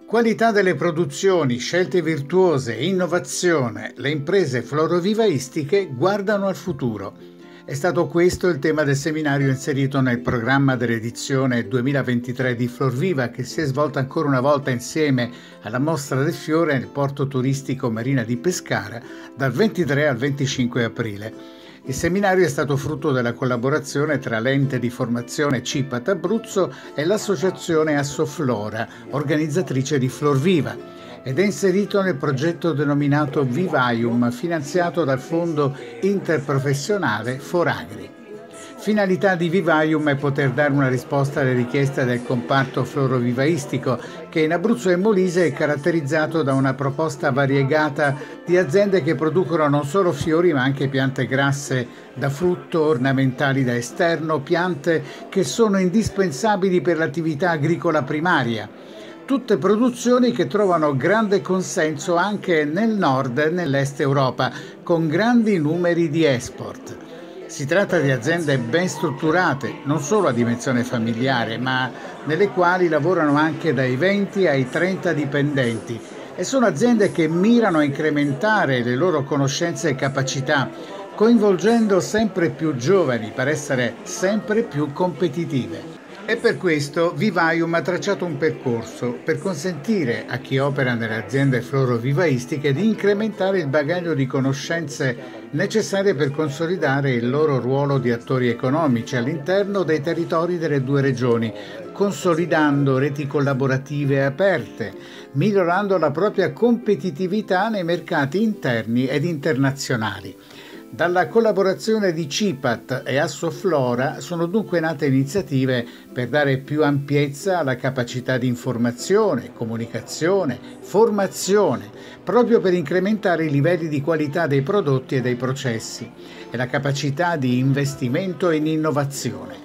Qualità delle produzioni, scelte virtuose, innovazione. Le imprese florovivaistiche guardano al futuro. È stato questo il tema del seminario inserito nel programma dell'edizione 2023 di Florviva, che si è svolta ancora una volta insieme alla Mostra del Fiore nel porto turistico Marina di Pescara dal 23 al 25 aprile. Il seminario è stato frutto della collaborazione tra l'ente di formazione CIPAT Abruzzo e l'associazione Assoflora, organizzatrice di Florviva, ed è inserito nel progetto denominato Vivaium, finanziato dal Fondo Interprofessionale Foragri. Finalità di Vivaium è poter dare una risposta alle richieste del comparto florovivaistico, che in Abruzzo e Molise è caratterizzato da una proposta variegata di aziende che producono non solo fiori ma anche piante grasse da frutto, ornamentali da esterno, piante che sono indispensabili per l'attività agricola primaria. Tutte produzioni che trovano grande consenso anche nel nord e nell'est Europa, con grandi numeri di export. Si tratta di aziende ben strutturate, non solo a dimensione familiare, ma nelle quali lavorano anche dai 20 ai 30 dipendenti, e sono aziende che mirano a incrementare le loro conoscenze e capacità, coinvolgendo sempre più giovani per essere sempre più competitive. E per questo Vivaium ha tracciato un percorso per consentire a chi opera nelle aziende florovivaistiche di incrementare il bagaglio di conoscenze necessarie per consolidare il loro ruolo di attori economici all'interno dei territori delle due regioni, consolidando reti collaborative aperte, migliorando la propria competitività nei mercati interni ed internazionali. Dalla collaborazione di CIPAT e Assoflora sono dunque nate iniziative per dare più ampiezza alla capacità di informazione, comunicazione, formazione, proprio per incrementare i livelli di qualità dei prodotti e dei processi e la capacità di investimento in innovazione.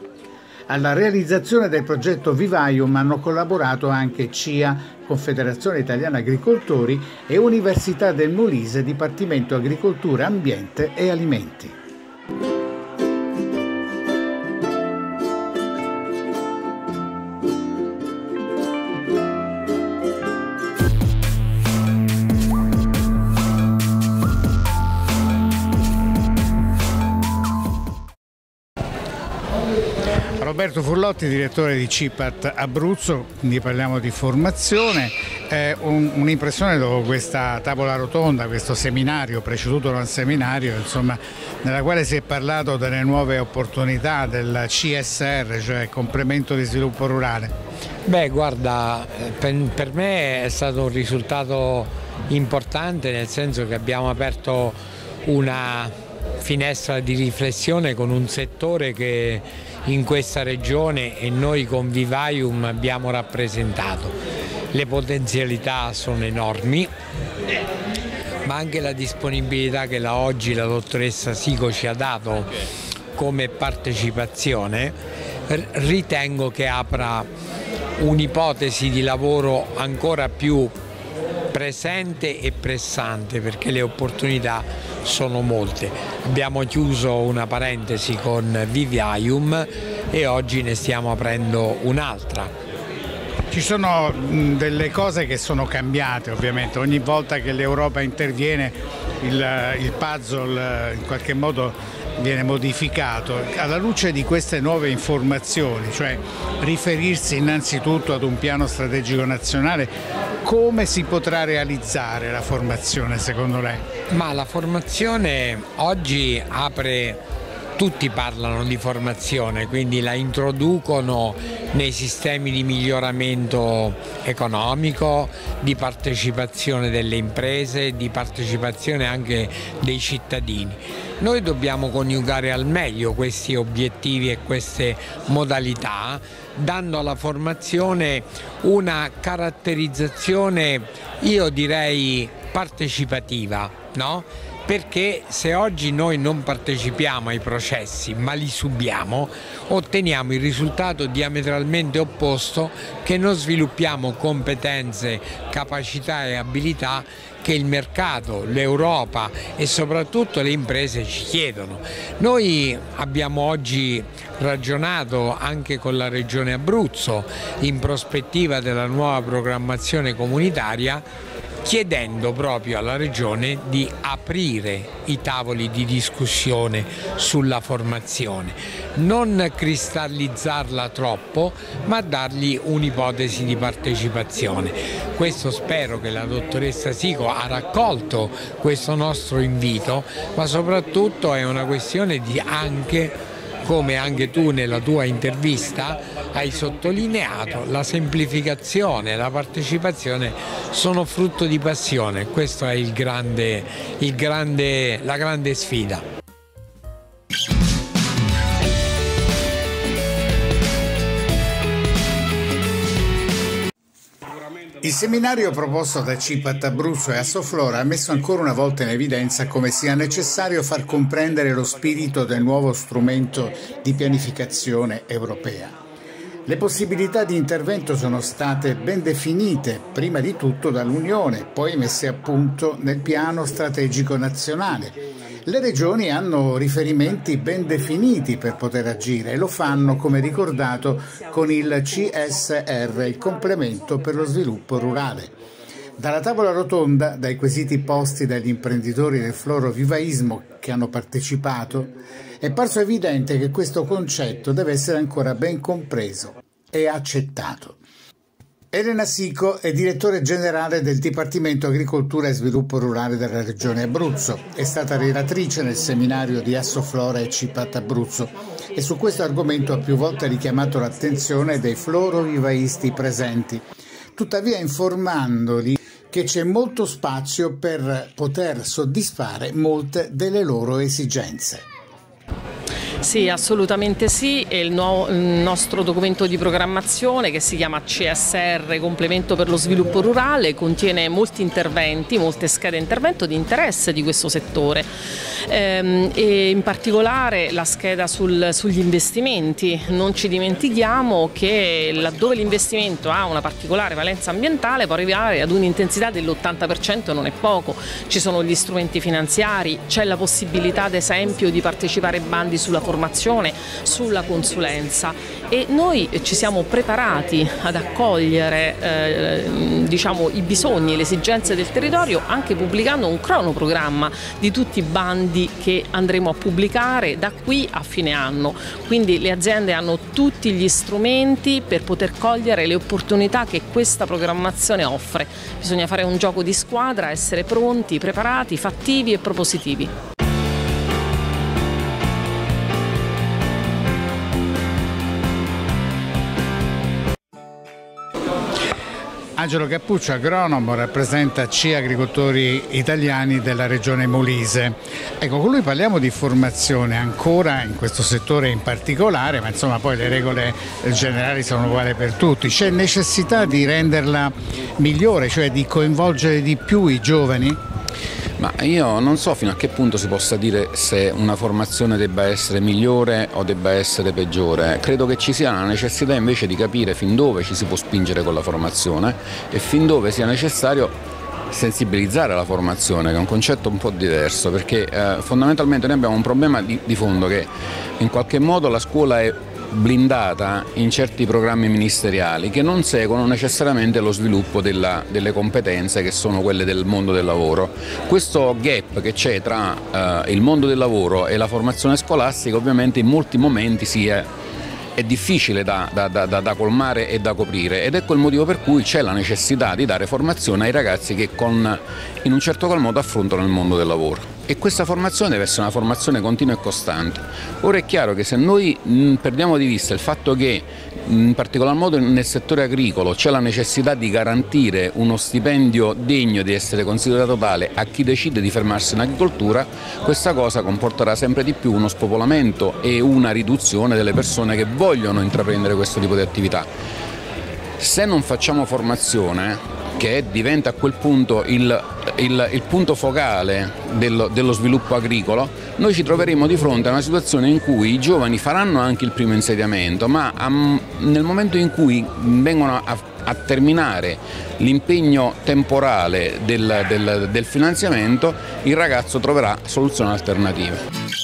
Alla realizzazione del progetto Vivaium hanno collaborato anche CIA, Confederazione Italiana Agricoltori, e Università del Molise, Dipartimento Agricoltura, Ambiente e Alimenti. Roberto Furlotti, direttore di CIPAT Abruzzo, quindi parliamo di formazione. Un'impressione dopo questa tavola rotonda, questo seminario, preceduto da un seminario, insomma, nella quale si è parlato delle nuove opportunità del CSR, cioè complemento di sviluppo rurale. Beh, guarda, per me è stato un risultato importante, nel senso che abbiamo aperto una finestra di riflessione con un settore che in questa regione e noi con Vivaium abbiamo rappresentato. Le potenzialità sono enormi, ma anche la disponibilità che oggi la dottoressa Sico ci ha dato come partecipazione ritengo che apra un'ipotesi di lavoro ancora più presente e pressante, perché le opportunità sono molte. Abbiamo chiuso una parentesi con Vivaium e oggi ne stiamo aprendo un'altra. Ci sono delle cose che sono cambiate, ovviamente, ogni volta che l'Europa interviene il puzzle in qualche modo viene modificato. Alla luce di queste nuove informazioni, cioè riferirsi innanzitutto ad un piano strategico nazionale, come si potrà realizzare la formazione secondo lei? Ma la formazione oggi apre, tutti parlano di formazione, quindi la introducono nei sistemi di miglioramento economico, di partecipazione delle imprese, di partecipazione anche dei cittadini. Noi dobbiamo coniugare al meglio questi obiettivi e queste modalità, dando alla formazione una caratterizzazione, io direi, partecipativa, no? perché se oggi noi non partecipiamo ai processi ma li subiamo, otteniamo il risultato diametralmente opposto, che non sviluppiamo competenze, capacità e abilità che il mercato, l'Europa e soprattutto le imprese ci chiedono. Noi abbiamo oggi ragionato anche con la Regione Abruzzo in prospettiva della nuova programmazione comunitaria, chiedendo proprio alla Regione di aprire i tavoli di discussione sulla formazione, non cristallizzarla troppo, ma dargli un'ipotesi di partecipazione. Questo spero che la dottoressa Sico ha raccolto questo nostro invito, ma soprattutto è una questione di anche, come anche tu nella tua intervista hai sottolineato, la semplificazione e la partecipazione sono frutto di passione. Questa è la grande sfida. Il seminario proposto da CIPAT Abruzzo e Assoflora ha messo ancora una volta in evidenza come sia necessario far comprendere lo spirito del nuovo strumento di pianificazione europea. Le possibilità di intervento sono state ben definite, prima di tutto dall'Unione, poi messe a punto nel piano strategico nazionale. Le regioni hanno riferimenti ben definiti per poter agire e lo fanno, come ricordato, con il CSR, il complemento per lo sviluppo rurale. Dalla tavola rotonda, dai quesiti posti dagli imprenditori del florovivaismo che hanno partecipato, è parso evidente che questo concetto deve essere ancora ben compreso e accettato. Elena Sico è direttore generale del Dipartimento Agricoltura e Sviluppo Rurale della Regione Abruzzo. È stata relatrice nel seminario di Assoflora e CIPAT Abruzzo e su questo argomento ha più volte richiamato l'attenzione dei florovivaisti presenti, tuttavia informandoli che c'è molto spazio per poter soddisfare molte delle loro esigenze. Sì, assolutamente sì, è il nostro documento di programmazione che si chiama CSR, complemento per lo sviluppo rurale, contiene molti interventi, molte schede intervento di interesse di questo settore e in particolare la scheda sugli investimenti. Non ci dimentichiamo che laddove l'investimento ha una particolare valenza ambientale può arrivare ad un'intensità dell'80%, non è poco. Ci sono gli strumenti finanziari, c'è la possibilità ad esempio di partecipare ai bandi sulla formazione, sulla consulenza e noi ci siamo preparati ad accogliere i bisogni e le esigenze del territorio anche pubblicando un cronoprogramma di tutti i bandi che andremo a pubblicare da qui a fine anno. Quindi le aziende hanno tutti gli strumenti per poter cogliere le opportunità che questa programmazione offre. Bisogna fare un gioco di squadra, essere pronti, preparati, fattivi e propositivi. Angelo Cappuccio, agronomo, rappresenta C Agricoltori Italiani della regione Molise. Ecco, con lui parliamo di formazione ancora in questo settore in particolare, ma insomma poi le regole generali sono uguali per tutti. C'è necessità di renderla migliore, cioè di coinvolgere di più i giovani? Ma io non so fino a che punto si possa dire se una formazione debba essere migliore o debba essere peggiore. Credo che ci sia la necessità invece di capire fin dove ci si può spingere con la formazione e fin dove sia necessario sensibilizzare la formazione, che è un concetto un po' diverso, perché fondamentalmente noi abbiamo un problema di fondo, che in qualche modo la scuola è blindata in certi programmi ministeriali che non seguono necessariamente lo sviluppo delle competenze che sono quelle del mondo del lavoro. Questo gap che c'è tra il mondo del lavoro e la formazione scolastica ovviamente in molti momenti è difficile da colmare e da coprire, ed ecco il motivo per cui c'è la necessità di dare formazione ai ragazzi che in un certo qual modo affrontano il mondo del lavoro. E questa formazione deve essere una formazione continua e costante. Ora è chiaro che se noi perdiamo di vista il fatto che in particolar modo nel settore agricolo c'è la necessità di garantire uno stipendio degno di essere considerato tale a chi decide di fermarsi in agricoltura, questa cosa comporterà sempre di più uno spopolamento e una riduzione delle persone che vogliono intraprendere questo tipo di attività. Se non facciamo formazione, che diventa a quel punto il punto focale dello sviluppo agricolo, noi ci troveremo di fronte a una situazione in cui i giovani faranno anche il primo insediamento, ma nel momento in cui vengono a terminare l'impegno temporale del finanziamento, il ragazzo troverà soluzioni alternative.